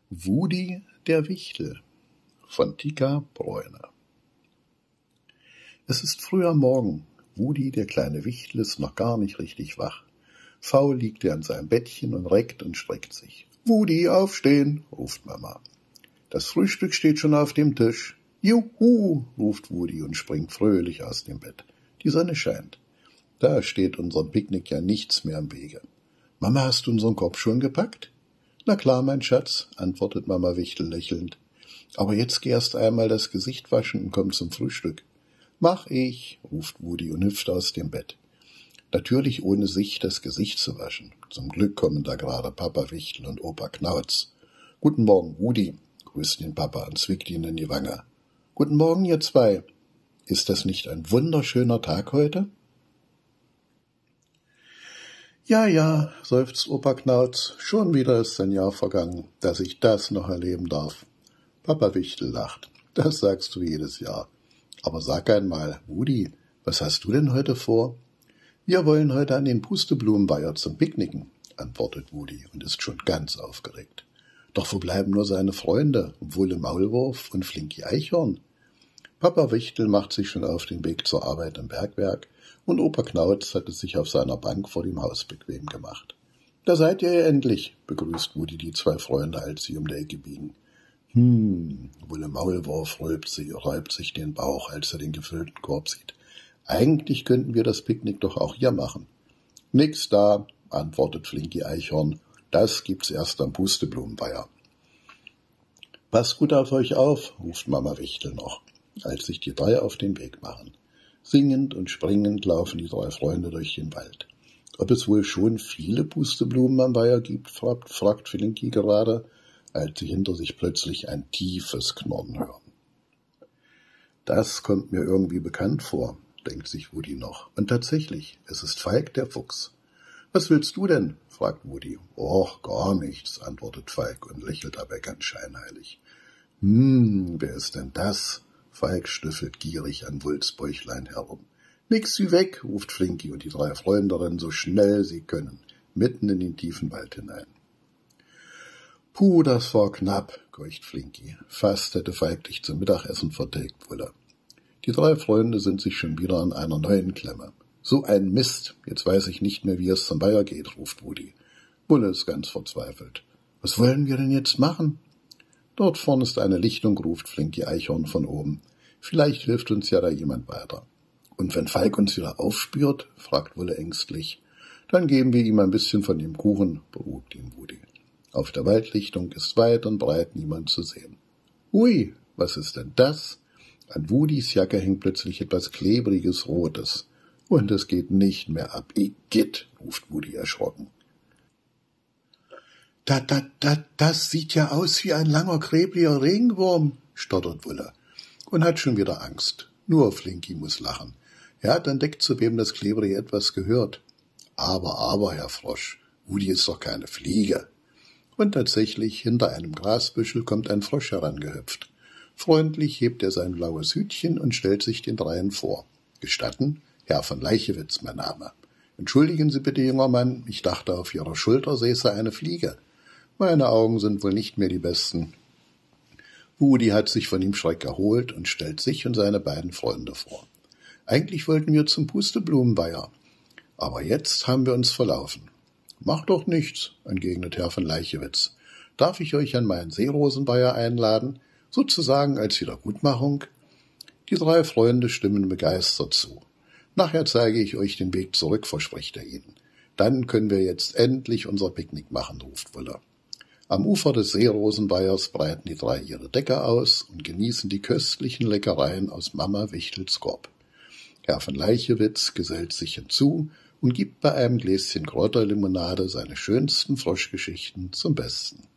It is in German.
Wudi der Wichtel von Tika Bräuner. Es ist früh am Morgen. Wudi, der kleine Wichtel, ist noch gar nicht richtig wach. Faul liegt er an seinem Bettchen und reckt und streckt sich. »Wudi, aufstehen«, ruft Mama. »Das Frühstück steht schon auf dem Tisch.« »Juhu«, ruft Wudi und springt fröhlich aus dem Bett. Die Sonne scheint. Da steht unserem Picknick ja nichts mehr im Wege. »Mama, hast du unseren Korb schon gepackt?« »Na klar, mein Schatz«, antwortet Mama Wichtel lächelnd. »Aber jetzt geh erst einmal das Gesicht waschen und komm zum Frühstück.« »Mach ich«, ruft Wudi und hüpft aus dem Bett. Natürlich ohne sich das Gesicht zu waschen. Zum Glück kommen da gerade Papa Wichtel und Opa Knautz. »Guten Morgen, Wudi«, grüßt ihn Papa und zwickt ihn in die Wange. »Guten Morgen, ihr zwei. Ist das nicht ein wunderschöner Tag heute?« »Ja«, seufzt Opa Knautz, »schon wieder ist ein Jahr vergangen, dass ich das noch erleben darf.« Papa Wichtel lacht. »Das sagst du jedes Jahr. Aber sag einmal, Wudi, was hast du denn heute vor?« »Wir wollen heute an den Pusteblumenweiher zum Picknicken«, antwortet Wudi und ist schon ganz aufgeregt. »Doch wo bleiben nur seine Freunde, Wulle Maulwurf und Flinky Eichhorn?« Papa Wichtel macht sich schon auf den Weg zur Arbeit im Bergwerk und Opa Knautz hat es sich auf seiner Bank vor dem Haus bequem gemacht. »Da seid ihr ja endlich«, begrüßt Wudi die zwei Freunde, als sie um die Ecke biegen. Wulle Maulwurf räubt sich den Bauch, als er den gefüllten Korb sieht. »Eigentlich könnten wir das Picknick doch auch hier machen.« »Nix da«, antwortet Flinky Eichhorn, »das gibt's erst am Pusteblumenweiher.« »Passt gut auf euch auf«, ruft Mama Wichtel noch, als sich die drei auf den Weg machen. Singend und springend laufen die drei Freunde durch den Wald. Ob es wohl schon viele Pusteblumen am Weiher gibt, fragt Flinky gerade, als sie hinter sich plötzlich ein tiefes Knurren hören. »Das kommt mir irgendwie bekannt vor«, denkt sich Wudi noch. Und tatsächlich, es ist Falk der Fuchs. »Was willst du denn?«, fragt Wudi. »Och, gar nichts«, antwortet Falk und lächelt dabei ganz scheinheilig. Wer ist denn das?« Falk schnüffelt gierig an Wulls Bäuchlein herum. »Nix wie weg«, ruft Flinky und die drei Freunde rennen so schnell sie können, mitten in den tiefen Wald hinein. »Puh, das war knapp«, keucht Flinky. »Fast hätte Falk dich zum Mittagessen vertilgt, Wulle.« Die drei Freunde sind sich schon wieder an einer neuen Klemme. »So ein Mist, jetzt weiß ich nicht mehr, wie es zum Weiher geht«, ruft Wudi. Wulle ist ganz verzweifelt. »Was wollen wir denn jetzt machen?« »Dort vorn ist eine Lichtung«, ruft Flinky Eichhorn von oben. »Vielleicht hilft uns ja da jemand weiter.« »Und wenn Falk uns wieder aufspürt?«, fragt Wulle ängstlich. »Dann geben wir ihm ein bisschen von dem Kuchen«, beruhigt ihn Wudi. Auf der Waldlichtung ist weit und breit niemand zu sehen. »Ui, was ist denn das?« An Wudis Jacke hängt plötzlich etwas Klebriges Rotes. »Und es geht nicht mehr ab. Igitt«, ruft Wudi erschrocken. Das sieht ja aus wie ein langer, klebriger Regenwurm«, stottert Wulle und hat schon wieder Angst. Nur Flinky muss lachen. Er hat entdeckt, zu wem das Klebrige etwas gehört. Aber, Herr Frosch, Wudi ist doch keine Fliege.« Und tatsächlich, hinter einem Grasbüschel kommt ein Frosch herangehüpft. Freundlich hebt er sein blaues Hütchen und stellt sich den dreien vor. »Gestatten? Herr von Leichewitz, mein Name. Entschuldigen Sie bitte, junger Mann, ich dachte, auf Ihrer Schulter säße eine Fliege. Meine Augen sind wohl nicht mehr die besten.« Wudi hat sich von dem Schreck erholt und stellt sich und seine beiden Freunde vor. »Eigentlich wollten wir zum Pusteblumenweiher, aber jetzt haben wir uns verlaufen.« »Macht doch nichts«, entgegnet Herr von Leichewitz. »Darf ich euch an meinen Seerosenweiher einladen, sozusagen als Wiedergutmachung?« Die drei Freunde stimmen begeistert zu. »Nachher zeige ich euch den Weg zurück«, verspricht er ihnen. »Dann können wir jetzt endlich unser Picknick machen«, ruft Wulle. Am Ufer des Seerosenweihers breiten die drei ihre Decke aus und genießen die köstlichen Leckereien aus Mama Wichtels Korb. Herr von Leichewitz gesellt sich hinzu und gibt bei einem Gläschen Kräuterlimonade seine schönsten Froschgeschichten zum Besten.